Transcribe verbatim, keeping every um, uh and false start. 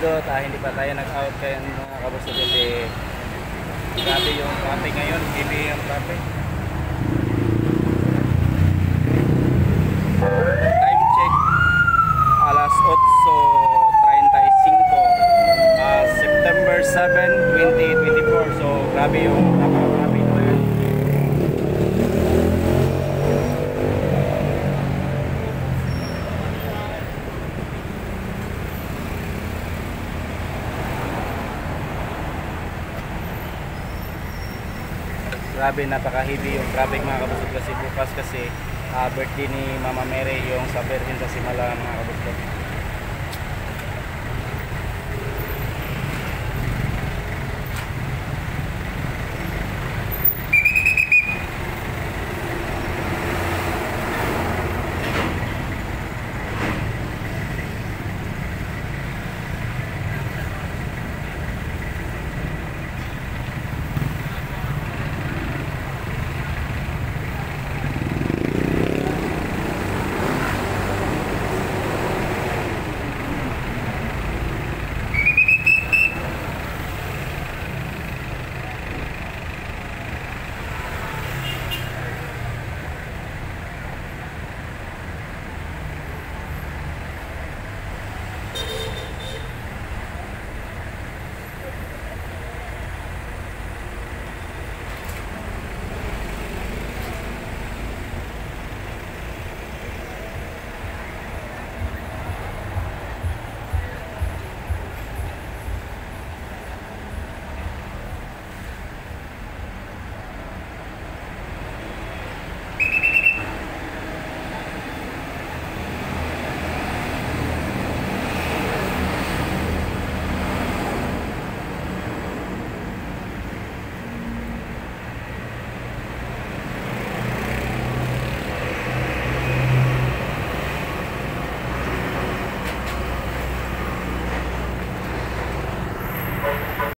Busdot, ah, hindi pa tayo nag-out kaya mga kabusdot kasi grabe yung traffic ngayon, heavy yung traffic. Time check alas otso treinta y cinco, uh, September seventh, twenty twenty-four. So grabe yung napaka-traffic ngayon. Grabe, napaka-heavy yung traffic mga kabusdot kasi bukas kasi uh, birthday ni Mama Mary, yung sa Virgin sa Simala mga kabusdot.